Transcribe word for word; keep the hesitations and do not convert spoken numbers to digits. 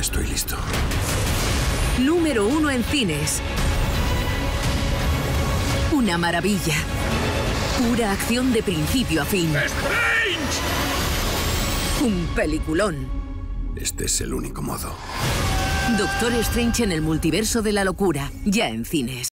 Estoy listo. Número uno en cines. Una maravilla. Pura acción de principio a fin. ¡Strange! Un peliculón. Este es el único modo. Doctor Strange en el multiverso de la locura. Ya en cines.